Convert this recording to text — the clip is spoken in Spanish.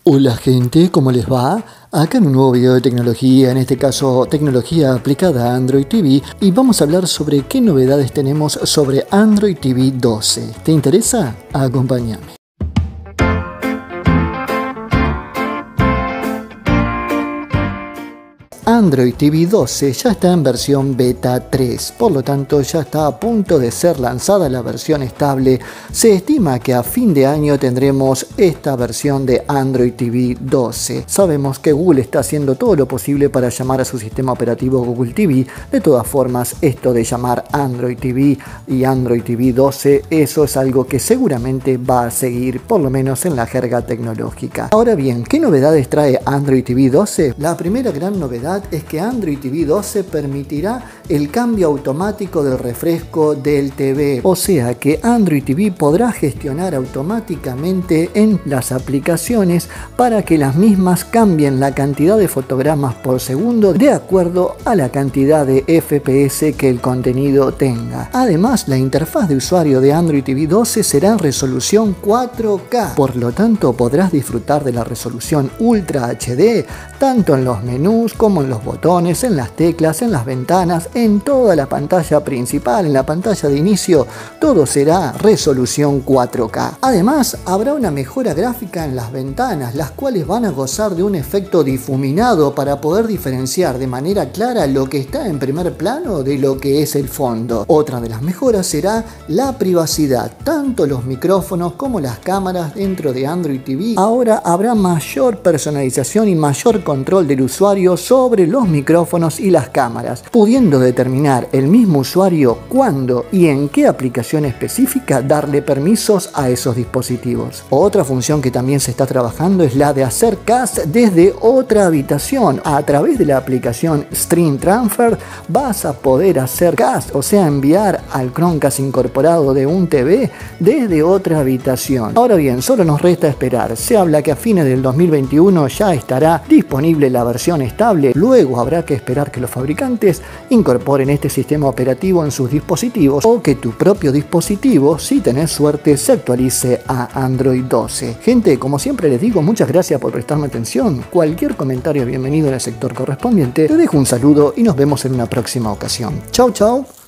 Hola gente, ¿cómo les va? Acá en un nuevo video de tecnología, en este caso tecnología aplicada a Android TV, y vamos a hablar sobre qué novedades tenemos sobre Android TV 12. ¿Te interesa? Acompáñame. Android TV 12 ya está en versión beta 3, por lo tanto ya está a punto de ser lanzada la versión estable. Se estima que a fin de año tendremos esta versión de Android TV 12. Sabemos que Google está haciendo todo lo posible para llamar a su sistema operativo Google TV. De todas formas, esto de llamar Android TV y Android TV 12, eso es algo que seguramente va a seguir, por lo menos en la jerga tecnológica. Ahora bien, ¿qué novedades trae Android TV 12? La primera gran novedad es que Android TV 12 permitirá el cambio automático del refresco del TV, o sea que Android TV podrá gestionar automáticamente en las aplicaciones para que las mismas cambien la cantidad de fotogramas por segundo de acuerdo a la cantidad de FPS que el contenido tenga. Además, la interfaz de usuario de Android TV 12 será en resolución 4K, por lo tanto podrás disfrutar de la resolución Ultra HD tanto en los menús como en los botones, en las teclas, en las ventanas, en toda la pantalla principal, en la pantalla de inicio, todo será resolución 4K. Además, habrá una mejora gráfica en las ventanas, las cuales van a gozar de un efecto difuminado para poder diferenciar de manera clara lo que está en primer plano de lo que es el fondo. Otra de las mejoras será la privacidad, tanto los micrófonos como las cámaras dentro de Android TV. Ahora habrá mayor personalización y mayor control del usuario sobre los micrófonos y las cámaras, pudiendo determinar el mismo usuario cuándo y en qué aplicación específica darle permisos a esos dispositivos. Otra función que también se está trabajando es la de hacer cast desde otra habitación. A través de la aplicación Stream Transfer vas a poder hacer cast, o sea enviar al Chromecast incorporado de un TV desde otra habitación. Ahora bien, solo nos resta esperar. Se habla que a fines del 2021 ya estará disponible la versión estable. Luego habrá que esperar que los fabricantes incorporen este sistema operativo en sus dispositivos o que tu propio dispositivo, si tenés suerte, se actualice a Android 12. Gente, como siempre les digo, muchas gracias por prestarme atención. Cualquier comentario bienvenido en el sector correspondiente. Te dejo un saludo y nos vemos en una próxima ocasión. Chau, chau.